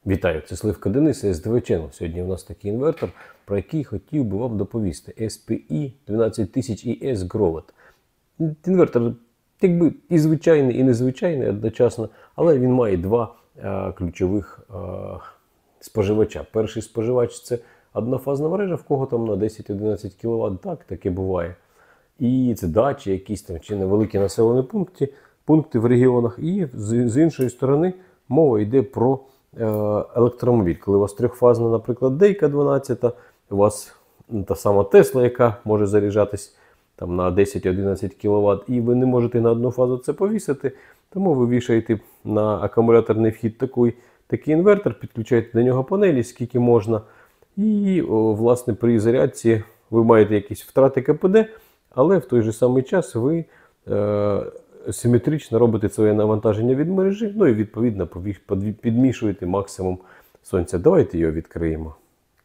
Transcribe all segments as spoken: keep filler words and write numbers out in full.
Вітаю, це Сливка Денис, ес де ве Channel. Сьогодні у нас такий інвертор, про який хотів би вам доповісти. ес пі і дванадцять тисяч і ес Growet. Інвертор якби і звичайний, і незвичайний одночасно, але він має два а, ключових а, споживача. Перший споживач – це однофазна мережа, в кого там на десять-одинадцять кіловат, так, таке буває. І це дачі, якісь там чи невеликі населені пункти, пункти в регіонах. І з, з іншої сторони мова йде про електромобіль. Коли у вас трьохфазна, наприклад, Дейка дванадцять, у вас та сама Тесла, яка може заряджатись там на десять-одинадцять кіловат, і ви не можете на одну фазу це повісити, тому ви вішаєте на акумуляторний вхід такий, такий інвертор, підключаєте до нього панелі, скільки можна, і о, власне при зарядці ви маєте якісь втрати ка пе де, але в той же самий час ви е, симетрично робите своє навантаження від мережі, ну і відповідно підмішуєте максимум сонця. Давайте його відкриємо.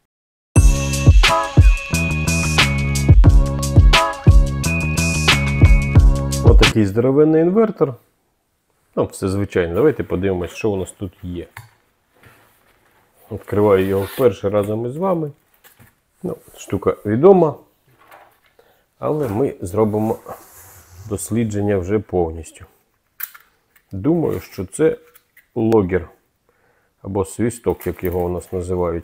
Ось такий здоровенний інвертор. Ну, все звичайно. Давайте подивимось, що у нас тут є. Відкриваю його вперше разом із вами. Ну, штука відома, але ми зробимо дослідження вже повністю. Думаю, що це логер, або свісток, як його у нас називають.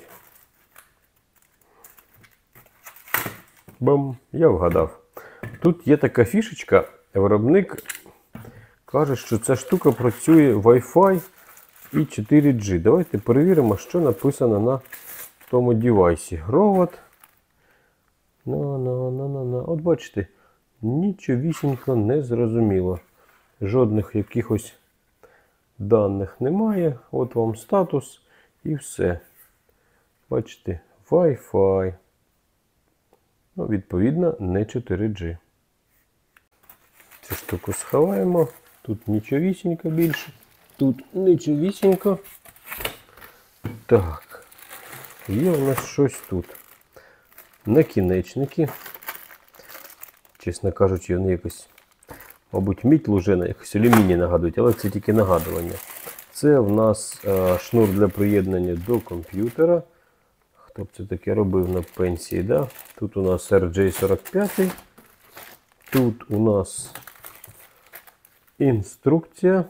Бам! Я вгадав. Тут є така фішечка, виробник каже, що ця штука працює Wi-Fi і чотири джі. Давайте перевіримо, що написано на тому девайсі. Growet. На-на-на-на-на. От бачите, нічовісінько не зрозуміло. Жодних якихось даних немає. От вам статус і все. Бачите, Wi-Fi. Ну, відповідно, не чотири джі. Цю штуку сховаємо. Тут нічовісінько більше. Тут нічовісінько. Так. Є у нас щось тут. Накінечники. Чесно кажучи, вони якось, мабуть, мідь лужена, якось алюміній нагадують, але це тільки нагадування. Це в нас е, шнур для приєднання до комп'ютера. Хто б це таке робив на пенсії, да? Тут у нас ар джей сорок п'ять. Тут у нас інструкція.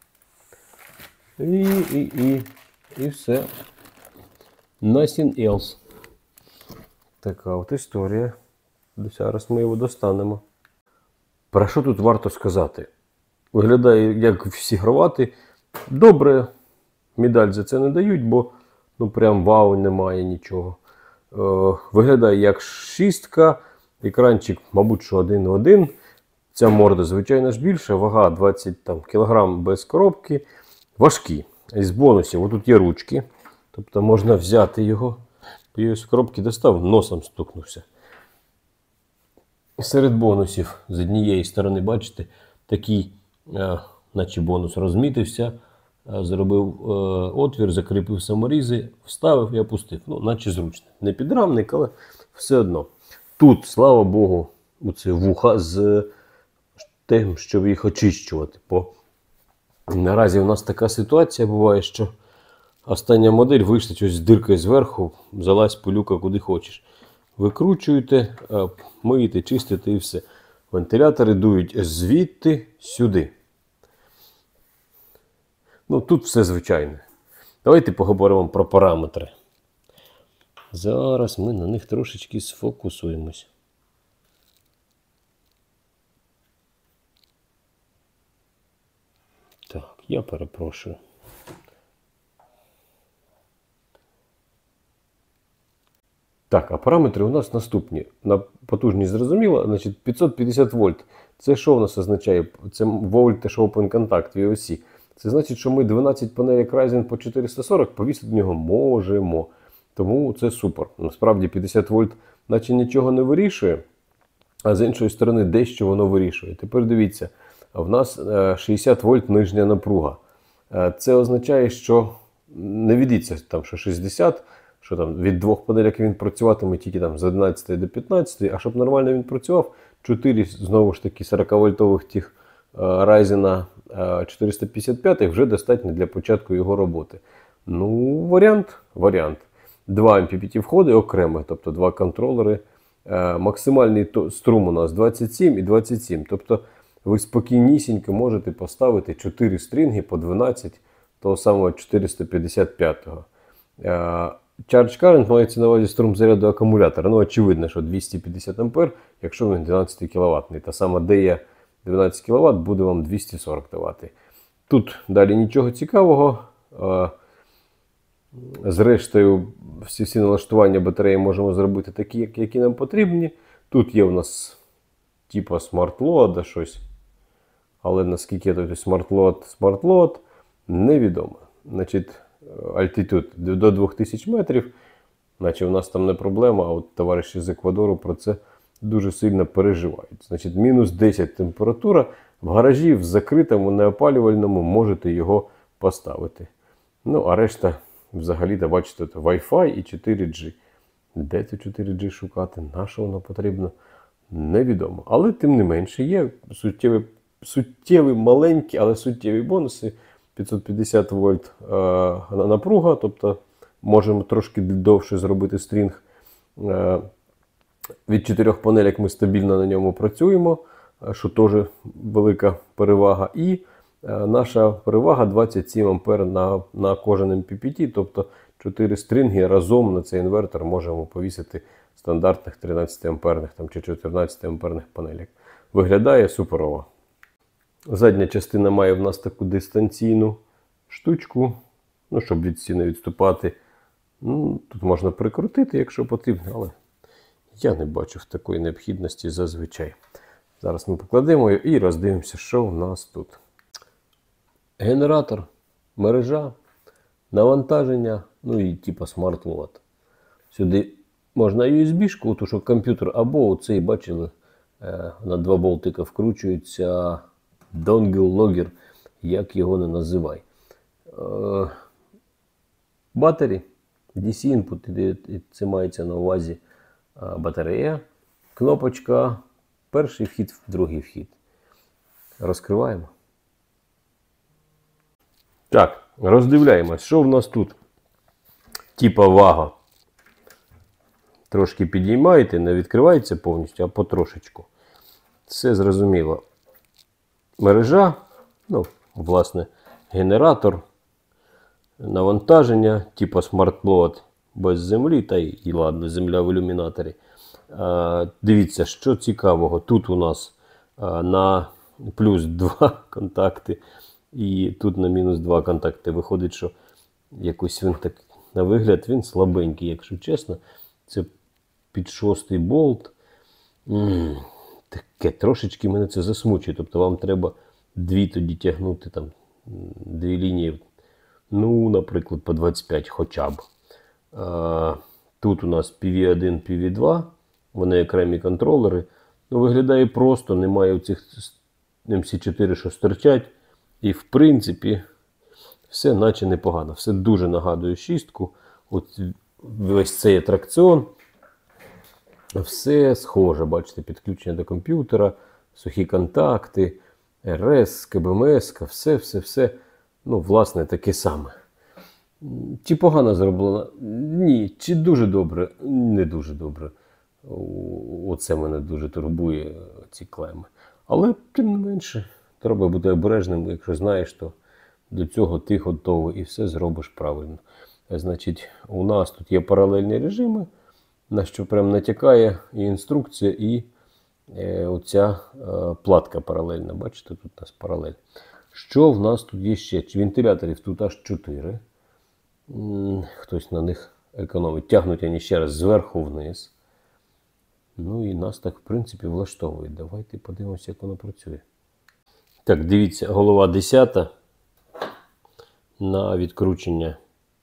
І, і, і, і все. Nothing else. Така от історія. Зараз ми його достанемо. Про що тут варто сказати? Виглядає, як всі гравати. Добре, медаль за це не дають, бо ну прям вау, немає нічого. Е, виглядає як шістка. Екранчик, мабуть, що один в один. Ця морда, звичайно ж, більша. Вага двадцять кілограм без коробки. Важкі. Із бонусів, отут є ручки. Тобто можна взяти його. Я з коробки достав, носом стукнувся. Серед бонусів з однієї сторони, бачите, такий, е, наче бонус розмітився, е, зробив е, отвір, закріпив саморізи, вставив і опустив. Ну, наче зручно. Не підрамник, але все одно. Тут, слава Богу, оце вуха з тим, щоб їх очищувати. Бо наразі у нас така ситуація буває, що остання модель вийшла щось з диркою зверху, залазь пилюка куди хочеш. Викручуєте, миєте, чистите і все. Вентилятори дують звідти сюди. Ну, тут все звичайне. Давайте поговоримо про параметри. Зараз ми на них трошечки сфокусуємось. Так, я перепрошую. Так, а параметри у нас наступні. На потужність зрозуміло, значить п'ятсот п'ятдесят вольт. Це що у нас означає? Це Voltage Open Contact ві о сі. Це значить, що ми дванадцять панелек Ryzen по чотириста сорок повісити до нього можемо. Тому це супер. Насправді п'ятдесят вольт наче нічого не вирішує, а з іншої сторони дещо воно вирішує. Тепер дивіться, в нас шістдесят вольт нижня напруга. Це означає, що не ведіться там, що шістдесят, що там від двох панелек він працюватиме тільки там з одинадцятої до п'ятнадцятої, а щоб нормально він працював, чотири знову ж таки сорок-вольтових тих Ryzen чотириста п'ятдесят п'ять вже достатньо для початку його роботи. Ну, варіант. Варіант. Два ем пі пі ті входи окремих, тобто два контролери. Е, максимальний струм у нас двадцять сім і двадцять сім. Тобто ви спокійнісінько можете поставити чотири стрінги по дванадцять того самого чотириста п'ятдесят п'ятого. Е, Charge current мається на увазі струм заряду акумулятора. Ну, очевидно, що двісті п'ятдесят ампер, якщо він дванадцять кіловатний. Та сама Дея дванадцять кіловат буде вам двісті сорок давати. Тут далі нічого цікавого. Зрештою, всі всі налаштування батареї можемо зробити такі, які нам потрібні. Тут є у нас типа смарт-лоада щось. Але наскільки це смарт-лоад, смарт-лоад, невідомо. Значить, альтитуд до двох тисяч метрів. Наче в нас там не проблема, а от товариші з Еквадору про це дуже сильно переживають. Значить, мінус десять температура. В гаражі в закритому, неопалювальному можете його поставити. Ну, а решта, взагалі-то, бачите, тут Wi-Fi і чотири джі. Де це чотири джі шукати? На що воно потрібно? Невідомо. Але, тим не менше, є суттєві, суттєві маленькі, але суттєві бонуси. п'ятсот п'ятдесят вольт е, напруга, тобто можемо трошки довше зробити стрінг. Е, від чотирьох панелек ми стабільно на ньому працюємо, що теж велика перевага. І е, наша перевага двадцять сім ампер на, на кожен ем пі пі ті, тобто чотири стрінги разом на цей інвертор можемо повісити стандартних тринадцять амперних там, чи чотирнадцять амперних панелек. Виглядає суперово. Задня частина має в нас таку дистанційну штучку, ну, щоб від стіни відступати. Ну, тут можна прикрутити, якщо потрібно, але я не бачу в такої необхідності зазвичай. Зараз ми покладемо і роздивимося, що в нас тут. Генератор, мережа, навантаження, ну і типа смарт-лоад. Сюди можна ю ес бі-шку, тому що комп'ютер, або оцей, бачили, на два болтика вкручується донгл-логер, як його не називай. Батарі, ді сі input, це мається на увазі батарея, кнопочка, перший вхід, другий вхід. Розкриваємо. Так, роздивляємось, що в нас тут. Типа вага. Трошки підіймаєте, не відкривається повністю, а потрошечку. Все зрозуміло. Мережа, ну, власне, генератор, навантаження, типу смарт-лоад без землі, та й, і ладно, земля в ілюмінаторі. А, дивіться, що цікавого. Тут у нас а, на плюс два контакти і тут на мінус два контакти. Виходить, що якось він так, на вигляд, він слабенький, якщо чесно. Це під шостий болт. М-м, таке, трошечки мене це засмучує. Тобто вам треба дві тоді тягнути, там, дві лінії. Ну, наприклад, по двадцять п'ять хоча б. А, тут у нас пі ві один, пі ві два. Вони окремі контролери. Ну, виглядає просто, немає цих ем сі чотири, що стирчать. І, в принципі, все наче непогано. Все дуже нагадує шістку. От весь цей атракціон. Все схоже, бачите, підключення до комп'ютера, сухі контакти, ер ес, ка бе ем ес, все-все-все, ну, власне, таке саме. Чи погано зроблено? Ні. Чи дуже добре? Не дуже добре. Оце мене дуже турбує, ці клеми. Але, тим не менше, треба бути обережним, якщо знаєш, то до цього ти готовий і все зробиш правильно. Значить, у нас тут є паралельні режими, на що прям натякає і інструкція, і е, оця е, платка паралельна. Бачите, тут у нас паралель. Що в нас тут є ще? Вентиляторів тут аж чотири. М-м, хтось на них економить. Тягнуть вони ще раз зверху вниз. Ну і нас так, в принципі, влаштовує. Давайте подивимося, як воно працює. Так, дивіться, голова десята на відкручення.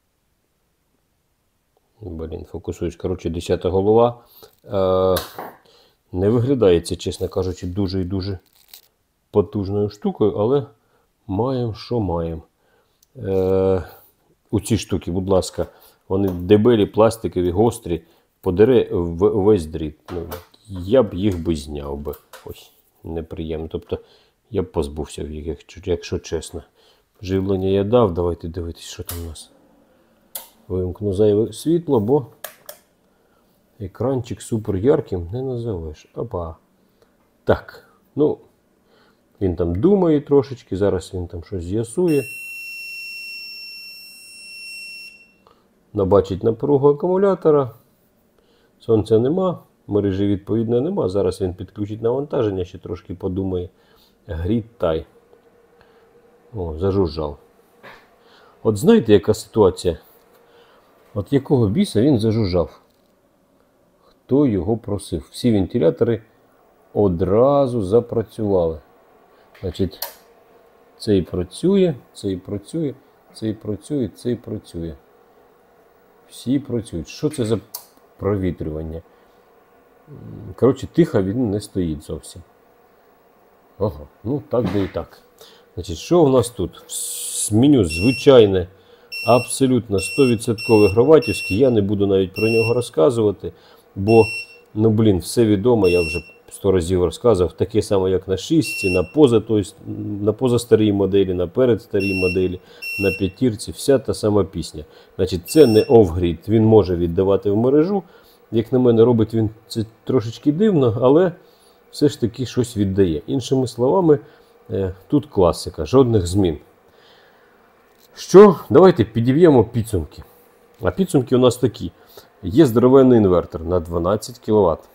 Блін, фокусуюсь. Коротше, десята голова. Е, не виглядає це, чесно кажучи, дуже і дуже потужною штукою, але маємо, що маємо. Е, у ці штуки, будь ласка, вони дебелі, пластикові, гострі, подере весь дріт. Ну, я б їх би зняв би. Ось, неприємно. Тобто, я б позбувся їх, якщо, якщо чесно. Живлення я дав, давайте дивитись, що там у нас. Вимкну зайве світло, бо екранчик супер ярким не називаєш. Опа. Так, ну, він там думає трошечки, зараз він там щось з'ясує. Набачить напругу акумулятора. Сонця нема, мережі відповідно нема. Зараз він підключить навантаження, ще трошки подумає. Грід тай. О, зажужжав. От знаєте, яка ситуація? От якого біса він зажужжав? Хто його просив? Всі вентилятори одразу запрацювали. Значить, цей працює, цей працює, цей працює, цей працює. Всі працюють. Що це за провітрювання? Коротше, тихо він не стоїть зовсім. Ага, ну так де і так. Значить, що у нас тут? Меню звичайне, абсолютно сто відсотків граватівське. Я не буду навіть про нього розказувати, бо, ну блін, все відомо, я вже сто разів розказував. Таке саме, як на шістці, на поза, тобто, на позастарій моделі, на передстарій моделі, на п'ятірці, вся та сама пісня. Значить, це не оф-грід, він може віддавати в мережу. Як на мене, робить він це трошечки дивно, але все ж таки щось віддає. Іншими словами, тут класика, жодних змін. Що? Давайте підіб'ємо підсумки. А підсумки у нас такі. Є здоровенний інвертор на дванадцять кіловат.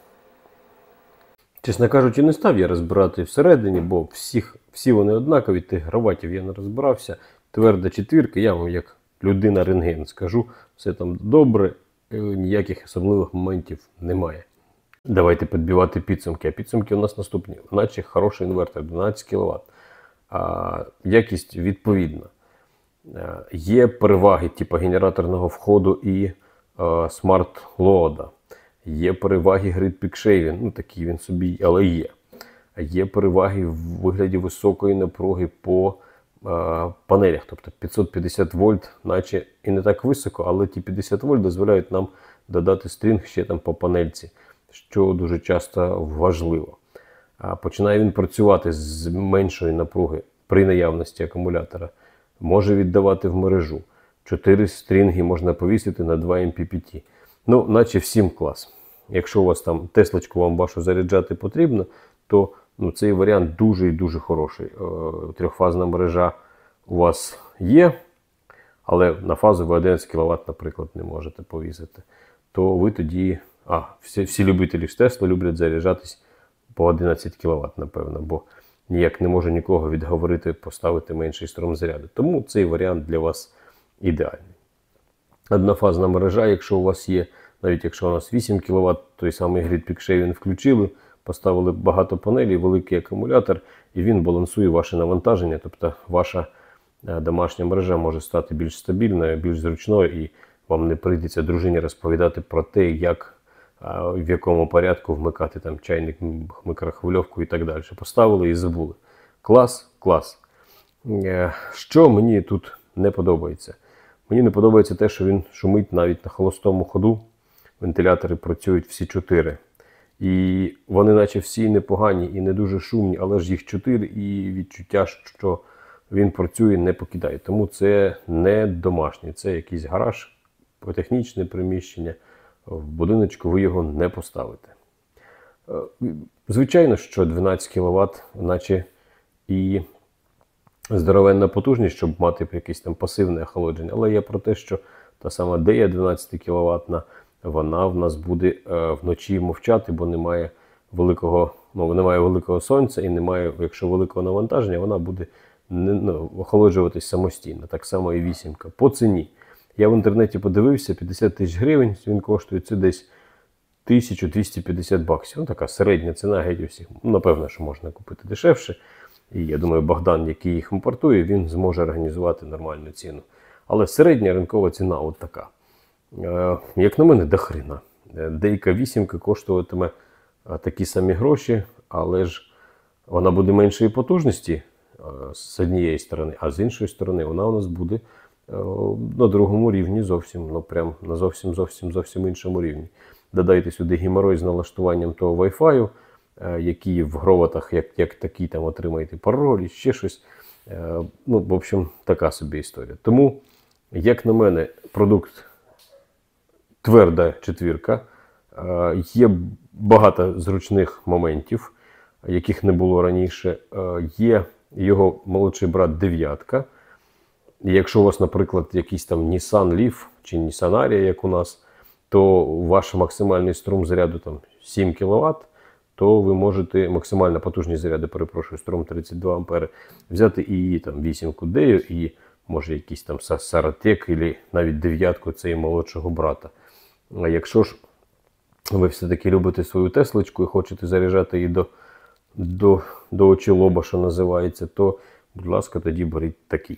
Чесно кажучи, не став я розбирати всередині, бо всіх, всі вони однакові, тих граватів я не розбирався. Тверда четвірка, я вам як людина-рентген скажу, все там добре, ніяких особливих моментів немає. Давайте підбивати підсумки. А підсумки у нас наступні. Наче хороший інвертор, дванадцять кіловат. А, якість відповідна. А, є переваги типу генераторного входу і смарт-лоада. Є переваги Grid Peak Shaving, ну такий він собі, але є. Є переваги в вигляді високої напруги по а, панелях, тобто п'ятсот п'ятдесят вольт, наче і не так високо, але ті п'ятдесят вольт дозволяють нам додати стрінг ще там по панельці, що дуже часто важливо. А починає він працювати з меншої напруги при наявності акумулятора, може віддавати в мережу. чотири стрінги можна повісити на два ем пі пі ті. Ну, наче всім клас. Якщо у вас там Теслочку вам вашу заряджати потрібно, то ну, цей варіант дуже і дуже хороший. Е, трьохфазна мережа у вас є, але на фазу ви одинадцять кіловат, наприклад, не можете повісити. То ви тоді... А, всі, всі любителі ж Тесла люблять заряджатись по одинадцять кіловат, напевно, бо ніяк не можу нікого відговорити поставити менший струм заряду. Тому цей варіант для вас ідеальний. Однофазна мережа, якщо у вас є, навіть якщо у нас вісім кіловат, той самий Grid Peak Shaving включили, поставили багато панелей, великий акумулятор, і він балансує ваше навантаження, тобто ваша домашня мережа може стати більш стабільною, більш зручною, і вам не прийдеться дружині розповідати про те, як, в якому порядку вмикати там чайник, микрохвильовку і так далі. Поставили і забули. Клас, клас. Що мені тут не подобається? Мені не подобається те, що він шумить навіть на холостому ходу. Вентилятори працюють всі чотири. І вони наче всі непогані і не дуже шумні, але ж їх чотири і відчуття, що він працює, не покидає. Тому це не домашнє, це якийсь гараж, технічне приміщення. В будиночку ви його не поставите. Звичайно, що дванадцять кіловат, наче і здоровенна потужність, щоб мати якесь там пасивне охолодження. Але я про те, що та сама Дея дванадцять кіловатна, вона в нас буде е, вночі мовчати, бо немає великого, ну, немає великого сонця і немає, якщо великого навантаження, вона буде не, ну, охолоджуватись самостійно. Так само і вісімка. По ціні. Я в інтернеті подивився, п'ятдесят тисяч гривень, він коштує, це десь тисяча двісті п'ятдесят баксів. Ну, така середня ціна геть усіх. Напевно, що можна купити дешевше. І я думаю, Богдан, який їх імпортує, він зможе організувати нормальну ціну. Але середня ринкова ціна от така. Е, як на мене, до хрена. Деяка вісімка коштуватиме такі самі гроші, але ж вона буде меншої потужності е, з однієї сторони, а з іншої сторони вона у нас буде е, на другому рівні зовсім, ну прям на зовсім зовсім зовсім іншому рівні. Додайте сюди геморой з налаштуванням того Wi-Fi, які в гроватах, як, як такі, там отримаєте паролі, ще щось. Ну, в общем, така собі історія. Тому, як на мене, продукт тверда четвірка. Е, Є багато зручних моментів, яких не було раніше. Е, Є його молодший брат дев'ятка. Якщо у вас, наприклад, якийсь там Nissan Leaf чи Nissan Ariya, як у нас, то ваш максимальний струм заряду там сім кіловат, то ви можете, максимальна потужність заряду, перепрошую, струм тридцять два ампери, взяти і там вісімку Дею, і може якийсь там Саратек, або навіть дев'ятку цієї молодшого брата. А якщо ж ви все-таки любите свою Теслочку і хочете заряджати її до, до, до очі лоба, що називається, то, будь ласка, тоді беріть такий.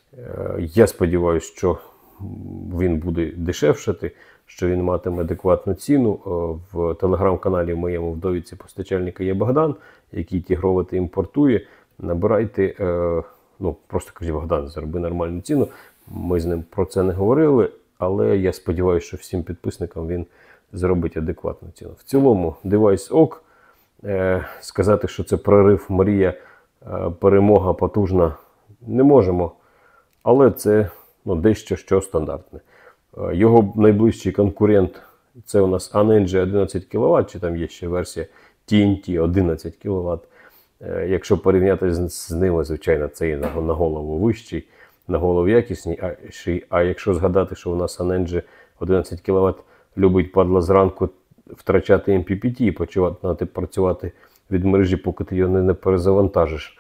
Я сподіваюся, що він буде дешевшати, що він матиме адекватну ціну. В телеграм-каналі моєму в довідці постачальника є Богдан, який ті гровати імпортує. Набирайте, ну просто кажіть: Богдан, зароби нормальну ціну. Ми з ним про це не говорили, але я сподіваюся, що всім підписникам він зробить адекватну ціну. В цілому, девайс ок. Сказати, що це прорив, мрія, перемога потужна, не можемо. Але це ну, дещо що стандартне. Його найближчий конкурент – це у нас Anenji одинадцять кіловат, чи там є ще версія Ті Ен Ті одинадцять кіловат. Якщо порівняти з, з ними, звичайно, цей на, на голову вищий, на голову якісний. А, а якщо згадати, що у нас Anenji одинадцять кіловат любить, падла, зранку втрачати Ем Пі Пі Ті і починати працювати від мережі, поки ти його не перезавантажиш,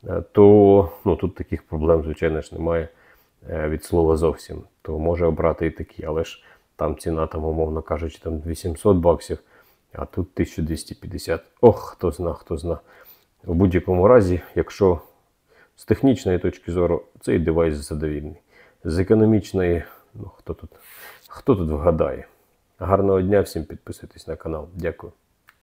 то ну, тут таких проблем, звичайно ж, немає від слова зовсім. То може обрати і такі, але ж там ціна, там, умовно кажучи, там вісімсот баксів, а тут тисяча двісті п'ятдесят. Ох, хто зна, хто зна. В будь-якому разі, якщо з технічної точки зору, цей девайс задовільний. З економічної, ну, хто тут, хто тут вгадає. Гарного дня всім, підписуйтесь на канал. Дякую.